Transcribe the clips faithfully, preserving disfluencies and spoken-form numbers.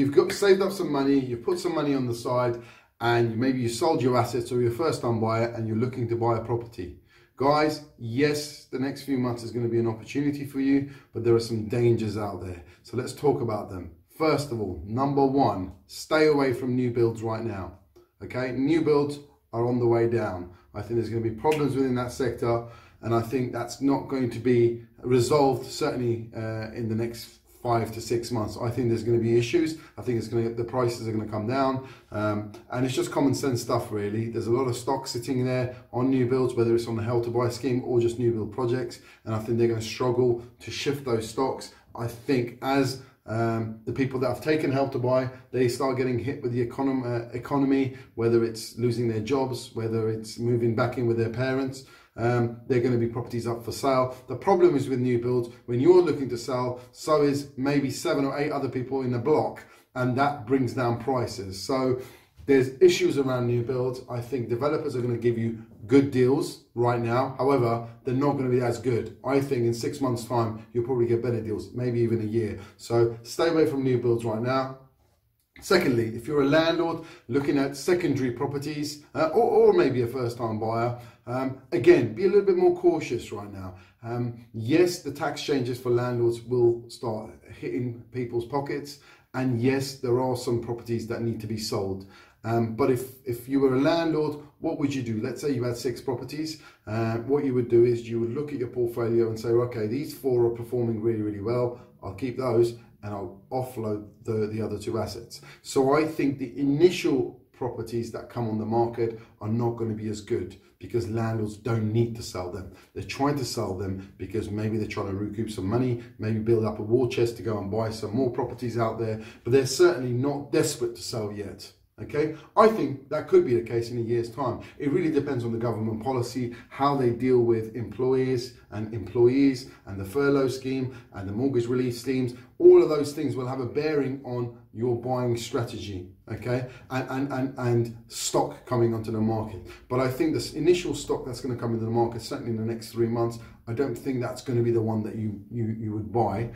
you've got saved up some money, you've put some money on the side, and maybe you sold your assets or you're a first-time buyer and you're looking to buy a property. Guys, yes, the next few months is going to be an opportunity for you, but there are some dangers out there. So let's talk about them. First of all, number one, stay away from new builds right now. Okay, new builds are on the way down. I think there's going to be problems within that sector, and I think that's not going to be resolved certainly uh, in the next five to six months. I think there's going to be issues. I think it's going to, the prices are going to come down, um, and it's just common sense stuff really. There's a lot of stock sitting there on new builds, whether it's on the Help to Buy scheme or just new build projects, and I think they're going to struggle to shift those stocks. I think as um, the people that have taken Help to Buy, they start getting hit with the econom uh, economy, whether it's losing their jobs, whether it's moving back in with their parents, Um, they're going to be properties up for sale. The problem is with new builds, when you're looking to sell, so is maybe seven or eight other people in the block, and that brings down prices. So there's issues around new builds. I think developers are going to give you good deals right now. However, they're not going to be as good. I think in six months time, you'll probably get better deals, maybe even a year. So stay away from new builds right now. Secondly, if you're a landlord looking at secondary properties, uh, or, or maybe a first-time buyer, um, again, be a little bit more cautious right now. Um, yes, the tax changes for landlords will start hitting people's pockets, and yes, there are some properties that need to be sold. Um, but if, if you were a landlord, what would you do? Let's say you had six properties. Uh, what you would do is you would look at your portfolio and say, okay, these four are performing really, really well. I'll keep those, and I'll offload the, the other two assets. So I think the initial properties that come on the market are not going to be as good because landlords don't need to sell them. They're trying to sell them because maybe they're trying to recoup some money, maybe build up a war chest to go and buy some more properties out there, but they're certainly not desperate to sell yet. Okay, I think that could be the case in a year's time. It really depends on the government policy, how they deal with employees and employees and the furlough scheme and the mortgage relief schemes. All of those things will have a bearing on your buying strategy, okay, and, and, and, and stock coming onto the market. But I think this initial stock that's going to come into the market, certainly in the next three months, I don't think that's going to be the one that you, you, you would buy,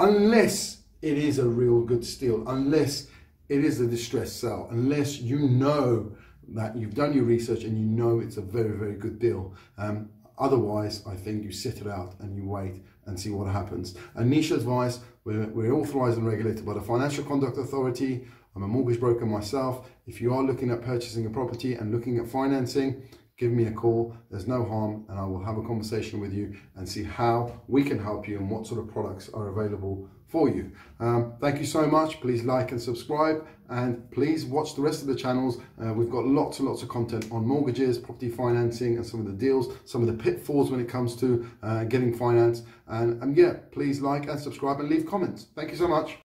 unless it is a real good steal, unless it is a distressed sell, unless you know that you've done your research and you know it's a very, very good deal. Um, otherwise, I think you sit it out and you wait and see what happens. And niche advice, we're, we're authorised and regulated by the Financial Conduct Authority. I'm a mortgage broker myself. If you are looking at purchasing a property and looking at financing, give me a call. There's no harm, and I will have a conversation with you and see how we can help you and what sort of products are available for you. Um, thank you so much. Please like and subscribe, and please watch the rest of the channels. Uh, we've got lots and lots of content on mortgages, property financing, and some of the deals, some of the pitfalls when it comes to uh, getting finance. And, and yeah, please like and subscribe and leave comments. Thank you so much.